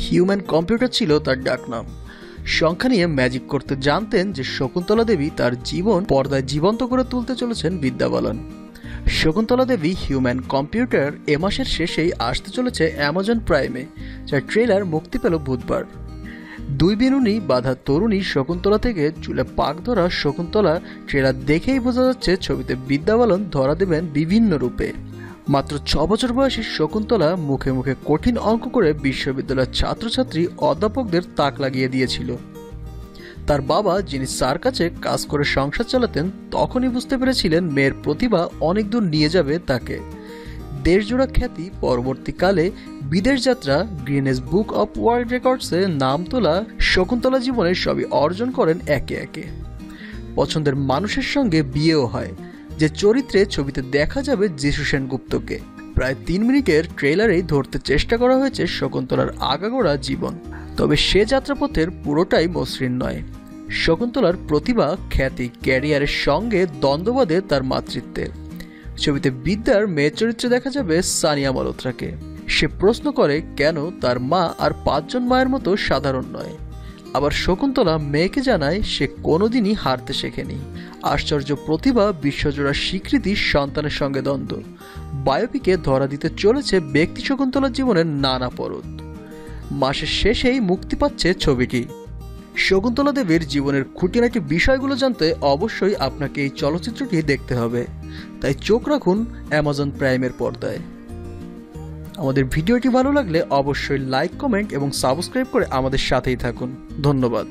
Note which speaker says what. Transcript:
Speaker 1: Human computer ছিল তার ডাকনাম। সংখ্যা নিয়ে ম্যাজিক করতে জানতেন যে শকুন্তলা দেবী তার জীবন পর্দায় জীবন্ত করে তুলতে চলেছেন বিদ্যা বালান। শকুন্তলা দেবী হিউম্যান কম্পিউটার এ মাসের শেষেই আসতে চলেছে অ্যামাজন প্রাইমে, যার ট্রেলার মুক্তি পেল বুধবার। দুই বিনুনি বাঁধা তরুণী শকুন্তলা থেকে চুলে পাক ধরা শকুন্তলা ট্রেলার দেখেই বোঝা যাচ্ছে ছবিতে বিদ্যা বালান ধরা দেবেন বিভিন্ন রূপে। মাত্র 6 বছর বয়সী শকুন্তলা মুখে মুখে কঠিন অঙ্ক করে বিশ্ববিদ্যালয়ের ছাত্রছাত্রী অধ্যাপকদের তাক লাগিয়ে দিয়েছিল। তার বাবা, যিনি স্যার কাছে কাজ করে সংসার চালাতেন, তখনই বুঝতে পেরেছিলেন মেয়ের প্রতিভা অনেক দূর নিয়ে যাবে তাকে। দেশজোড়া খ্যাতি, পরবর্তীকালে বিদেশ যাত্রা, গিনেস বুক অব ওয়ার্ল্ড রেকর্ডসে নাম তোলা শকুন্তলা জীবনের সবই অর্জন করেন একে একে। পছন্দের মানুষের সঙ্গে বিয়েও হয়, যে চরিত্রে ছবিতে দেখা যাবে যিশু সেনগুপ্তকে। প্রায় 3 মিনিটের ট্রেলারেই ধরতে চেষ্টা করা হয়েছে শকুন্তলার আগাগোড়া জীবন, তবে সে যাত্রাপথের পুরোটাই মসৃণ নয়। শকুন্তলার প্রতিভা, খ্যাতি, ক্যারিয়ারের সঙ্গে দ্বন্দ্ব বাঁধে তার মাতৃত্বে। ছবিতে বিদ্যার মেয়ে চরিত্রে দেখা যাবে সানিয়া মালহোত্রাকে। সে প্রশ্ন করে কেন তার মা আর 5 জন মায়ের মতো সাধারণ নয়। আবার শকুন্তলা মেয়েকে জানায় সে কোনোদিনই হারতে শেখেনি। আশ্চর্য প্রতিভা, বিশ্বজোড়া স্বীকৃতি, সন্তানের সঙ্গে দ্বন্দ্ব। বায়োপিকে ধরা দিতে চলেছে ব্যক্তি শকুন্তলার জীবনের নানা পরত। মাসের শেষেই মুক্তি পাচ্ছে ছবিটি। শকুন্তলা দেবীর জীবনের খুঁটিনাটি বিষয়গুলো জানতে অবশ্যই আপনাকে এই চলচ্চিত্রটি দেখতে হবে, তাই চোখ রাখুন অ্যামাজন প্রাইমের পর্দায়। আমাদের ভিডিওটি ভালো লাগলে অবশ্যই লাইক, কমেন্ট এবং সাবস্ক্রাইব করে আমাদের সাথেই থাকুন। ধন্যবাদ।